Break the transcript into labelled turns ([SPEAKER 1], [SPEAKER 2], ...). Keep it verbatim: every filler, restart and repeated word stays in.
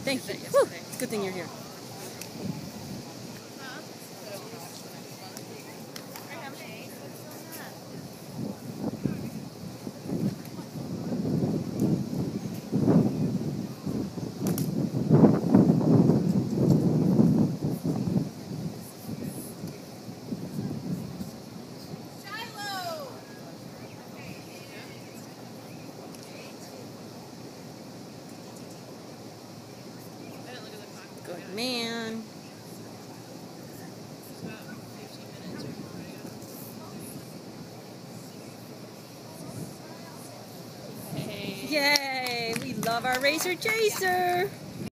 [SPEAKER 1] Thank you. Woo. It's a good thing you're here. Good man. Yay! We love our racer chaser.